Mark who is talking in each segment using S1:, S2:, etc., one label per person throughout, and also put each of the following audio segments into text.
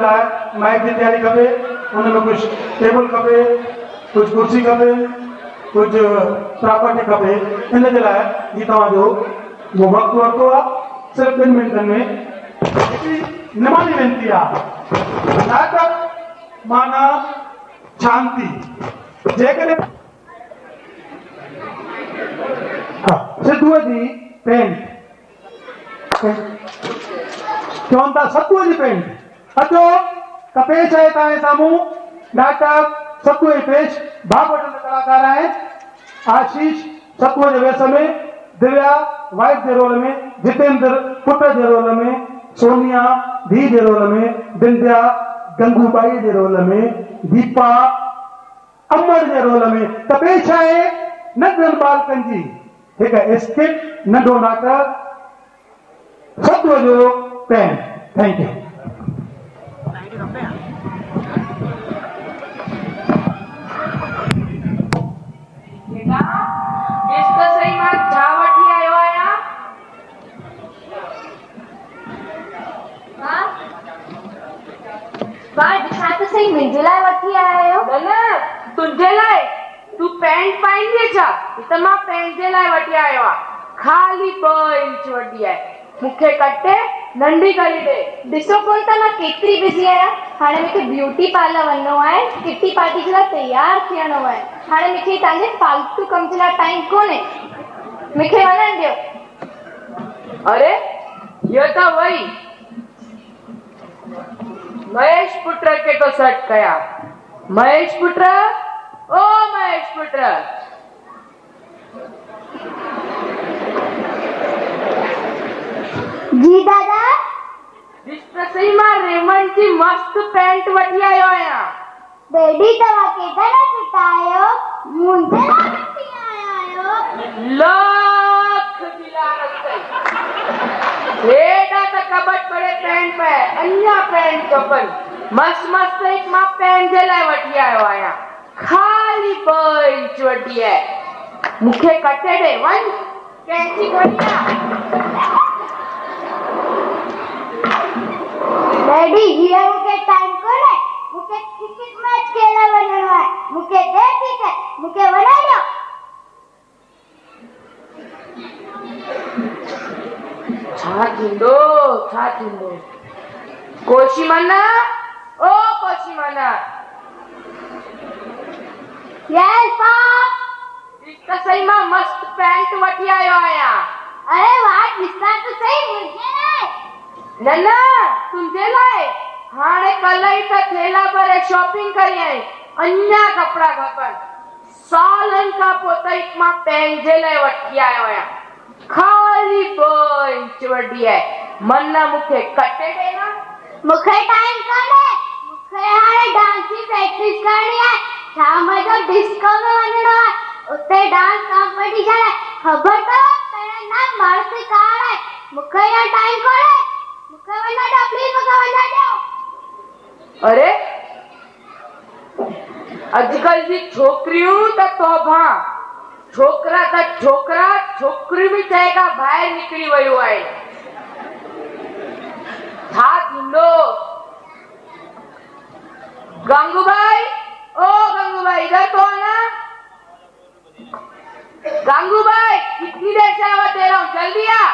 S1: लाइ माइक जी तैयारी खपे, उनमें कुछ टेबल खपे, कुछ कुर्सी खपे, कुछ प्रॉपर्टी खपे। इन जे लाइ ही तव्हांजो वो वक़्तु वरितो आहे। सिर्फ़ु 2 मिंटनि में हिकिड़ी निमाणी वेनती आहे। नाटक माना शांति। जेकॾहिं सिद्धूअ जी पेंट चवनि था, सतूअ जी पेंट अचो त पेश आहे तव्हांजे साम्हूं नाटक सतूअ जी पेश। भाग वठंदड़ कलाकार आहिनि आशीष सतूअ जे वेस में, दिव्या वाइफ जे रोल में, जितेंद्र पुट जे रोल में, सोनिया धी जे रोल में, विंध्या गंगूबाई जे रोल में, दीपा अमर जे रोल में। त पेश आहे नंढनि बालकनि जी हिकु स्किट, नंढो नाटक सतूअ जो पेन। Thank you.
S2: सही मुंहिंजे लाइ वठी आया आहियो?
S3: न तुंहिंजे लाइ। तूं पैंट पाईंदी छा? त मां पंहिंजे लाइ वठी आयो आहे। खाली 2 इंच वॾी आहे। मूंखे कटे नंढी करे ॾे।
S2: ॾिसो कोन था मां केतिरी बिज़ी आहियां। हाणे मूंखे ब्यूटी पार्लर वञिणो आहे, किटी पार्टी जे लाइ तयार थियणो आहे। हाणे मूंखे तव्हांजे फालतू कम जे लाइ टाइम कोन्हे। मूंखे वञण ॾियो।
S3: अरे इहो त वई महेश पुट खे तो सेट कया। महेश पुट, ओ महेश पुट,
S2: जी दादा।
S3: सही मां रेमंड जी मस्त पैंट वठी आयो आहियां।
S2: डैडी तव्हां केॾा सुठा आहियो। मुंहिंजे लाइ वठी आया आहियो।
S3: लाख दिलारत हेॾा त कबट पड़े पैंट पे अञा पैंट खपनि। मस्त मस्त हिकु मां पंहिंजे लाइ वठी आयो आहियां। खाली 2 इंच वॾी आहे। मूंखे कटे ॾे। वञ कैंची खणी आ।
S2: डैडी हीअ मूंखे टाइम कोन्हे। मूंखे क्रिकेट मैच खेलण वञिणो आहे। मूंखे दे टिकट। मूंखे वञण ॾियो।
S3: छा थींदो? कोशी मना, ओ कोशी मना।
S2: यस पाप।
S3: त सही मां मस्त पैंट वठी आयो आहियां।
S2: अरे वाह, ॾिसां त सही मुंहिंजे लाइ।
S3: न तुंहिंजे लाइ। हाणे कल्ह ई त थेला भरे शॉपिंग करी आई। अञा कपिड़ा खपनि। सालनि खां पोइ त हिकु मां पंहिंजे लाइ वठी आयो आहियां। खाली 2 इंच वॾी आहे। मन मूंखे कटे ॾे न।
S2: मूंखे टाइम कोन्हे। मूंखे हाणे डांस जी प्रैक्टिस करणी आहे। शाम जो डिस्को में वञिणो आहे। उते डांस कॉम्पिटिशन है। खबर अथव तेरा नाम मर्द कार है। मूंखे यहाँ टाइम कोन्हे। मूंखे वञण ॾियो प्लीज। मूंखे वञण ॾियो।
S3: अरे अॼुकल्ह जी छोकिरियूं त तौबा। छोकरा त छोकरा, छोकिरियूं बि चए खां ॿाहिरि निकिरी वियूं आहिनि। छा थींदो? गंगूबाई, ओ गंगूबाई इधर तो आना। गंगूबाई कितनी देर से आवाज दे रहा हूँ, जल्दी आ।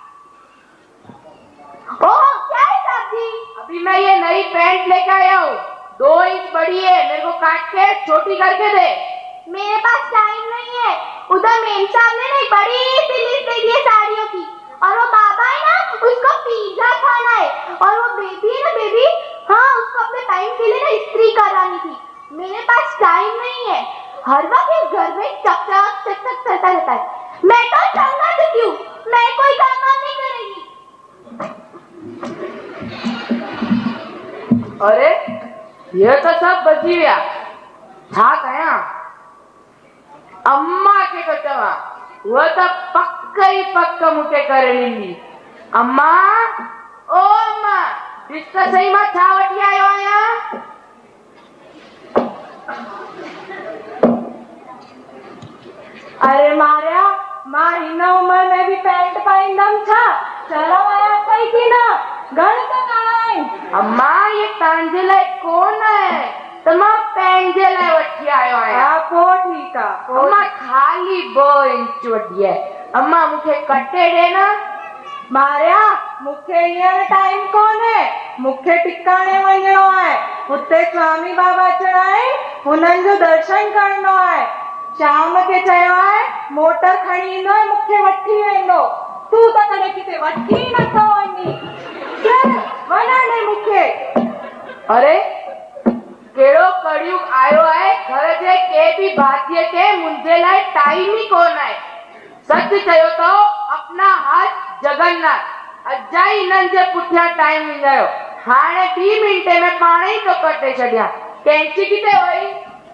S2: ओह क्या है साहब जी?
S3: अभी मैं ये नई पैंट लेके आया हूँ। 2 इंच बड़ी है, मेरे को काट के छोटी करके दे।
S2: मेरे पास टाइम नहीं है। उधर मेम साहब ने ना एक बड़ी सी लिस्ट दे दी है साड़ियों की। और वो बाबा है ना, उसको पिज्जा खाना है। और वो बेबी है ना, बेबी, हाँ उसको अपने टाइम के लिए ना इस्त्री करानी थी। मेरे पास टाइम नहीं है। हर वक्त इस घर में चक चलता रहता है। मैं तो चंगा चुकी हूँ। मैं कोई काम नहीं करेगी।
S3: अरे ये तो सब बची गया। छा कया? अम्मा के तो चवा वो तो पक्क मुझे करे ॾींदी। अम्मा, ओ अम्मा ॾिस त सही मां छा वठी आयो आहियां।
S4: अरे मारिया, मां हिन उम्र में भी पैंट पाईंदमि छा? शर्म आया अथई की न? घण त आहे। आई?
S3: अम्मा ये तव्हांजे लाइ कोन आहे त मां पंहिंजे लाइ वठी आयो आहियां।
S4: हा पोइ ठीकु आहे।
S3: अम्मा खाली 2 इंच वठी आहे। अम्मा मूंखे कटे ॾे न।
S4: मारिया मूंखे हींअर टाइम कोन्हे, मूंखे टिकाणे वञिणो आहे। हुते स्वामी बाबा अचणा आहे, हुननि जो दर्शन करणो आहे। शाम खे चयो आहे मोटर खणी ईंदो ऐं मूंखे वठी वेंदो। तूं त कॾहिं किथे वठी नथो वञी। वञण ॾे मूंखे।
S3: अरे कहिड़ो कड़ियुग आयो आहे, घर जे के बि भातीअ खे मुंहिंजे लाइ टाइम ई कोन आहे। सच चयो अथव, अपना हाथ जगन्नाथ। अजाई हिननि जे पुठियां टाइम ईंदो। हाणे 2 मिंटे में पाण ई तो कटे छॾियां। कैंची किथे वई?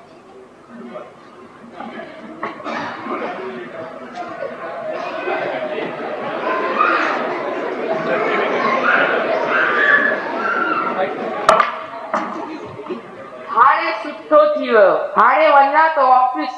S3: हाणे सुठो थी वियो, हाणे वञा तो ऑफिस।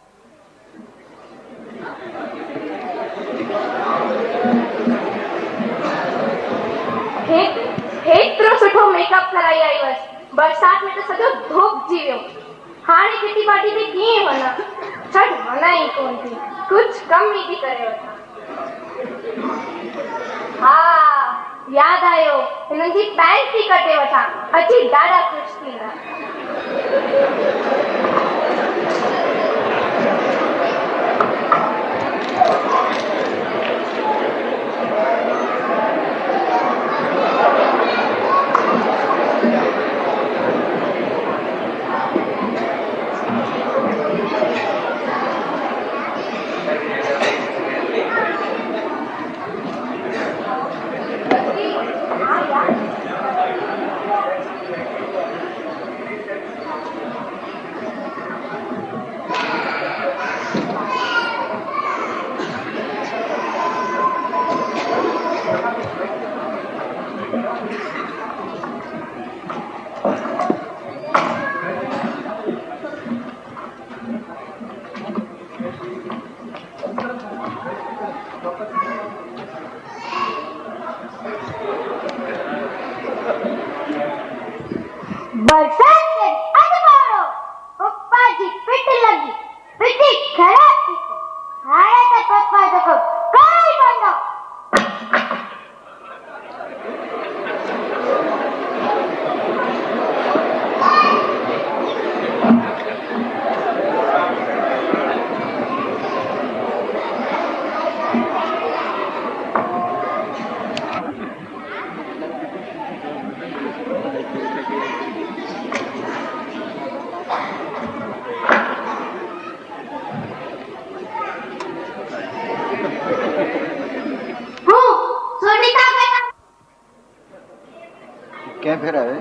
S2: हेतिरो सुठो मेकअप कराई आई हुअसि, बरसात में त सॼो धोपजी वियो। हाणे किटी पार्टी ते कीअं वञा? छॾ, वञा ई कोन थी। कुझु कम ई थी करे वठां। हा यादि आयो, हिननि जी पैंट थी कटे वठां, अची ॾाढा ख़ुशि थींदा। बरसात के अनवारो पप्पा जी पिट लगी, पिटी खराब थी। हाणे त पप्पा जो कोई बंदो।
S5: क्या फिर है?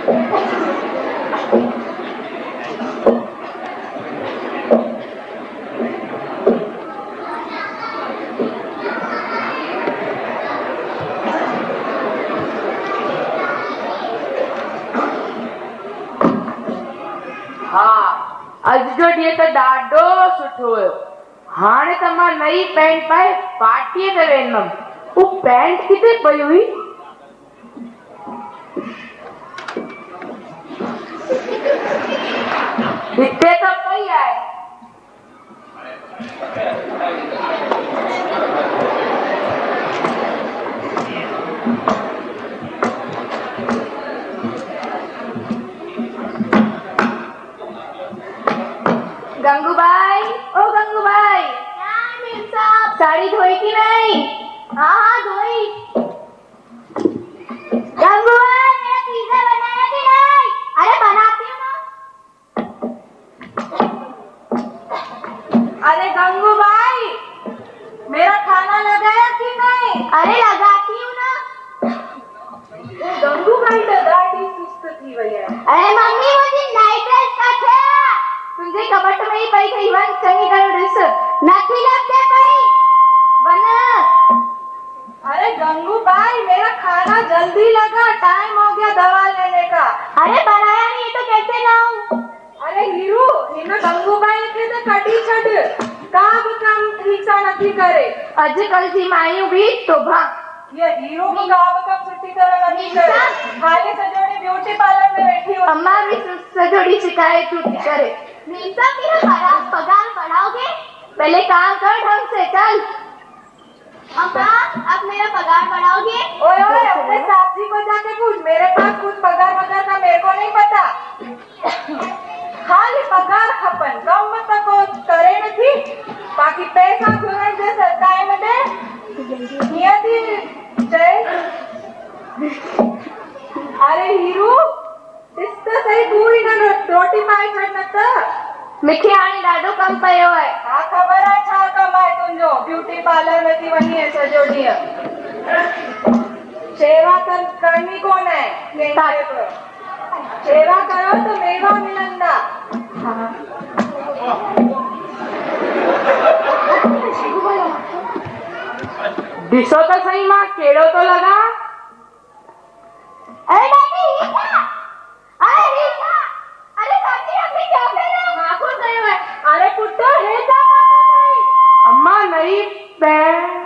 S3: अॼु जो ॾींहुं त ॾाढो सुठो हुयो। हाणे त मां नई पैंट पाए पार्टीअ ते वेंदमि। उहा पैंट किथे पई हुई? हिते त पई आहे। गंगूबाई, ओ गंगूबाई,
S2: क्या है मेम साहब?
S3: साड़ी धोई कि नहीं?
S2: हाँ हाँ धोई। गंगूबाई मेरा पिज्जा बनाया कि नहीं? अरे बनाती हूँ ना।
S4: अरे गंगूबाई, मेरा खाना लगाया कि नहीं?
S2: अरे लगाती हूँ ना।
S4: गंगूबाई तो ॾाढी सुस्त थी वई आहे।
S2: अरे मम्मी मुझे नई ड्रेस किथे? तुंहिंजे कबट में ही पई थी। वन चङी तरह ॾिस। नथी लॻे पई। वन।
S4: अरे गंगूबाई, मेरा खाना जल्दी लगा, टाइम हो गया दवा लेने का।
S2: अरे बनाया नहीं तो कैसे लाऊं?
S4: अरे हीरू, हिन गंगूबाई खे त कढी छॾ। का बि कम ठीक सां नथी करे।
S3: अॼुकल्ह जी मायूं बि तोभा।
S4: ये हीरू भी का बि कम सुठी तरह नथी करे। हाली सॼो ॾींहुं ब्यूटी पार्लर में वेठी हुई।
S3: अम्मा भी सॼो ॾींहुं शिकायतूं थी करे।
S2: मेम साहब मेरा पगार बढ़ाओगे?
S3: पहले काम कर ढंग से, चल।
S2: अम्मा अब मेरा पगार बढ़ाओगे?
S4: ओए ओए, अपने साहब जी को जाके पूछ। मेरे पास कुछ पगार वगार का मेरे को नहीं पता। खाली पगार खपन, कम त को करे नथी। बाकी पैसा घुरण जे टाइम दे नियति चए। अरे हीरू, इस त सही तू ही न रोटी पाई छॾ न त।
S3: मूंखे हाणे ॾाढो कमु पियो आहे।
S4: हा ख़बर आहे छा कम आहे तुंहिंजो। ब्यूटी पार्लर में थी वञी आहे सॼो ॾींहुं। शेवा त करणी कोन आहे कंहिंखे बि। शेवा करो त मेवा मिलंदा।
S3: ॾिसो त सही मां कहिड़ो थो लॻा।
S2: अरे दादी ये क्या? अरे रीता, अरे दादी आपने क्या पहना?
S3: मां को कयो है।
S4: अरे पुत्र हे छा पातो अथई?
S3: अम्मा नई पैंट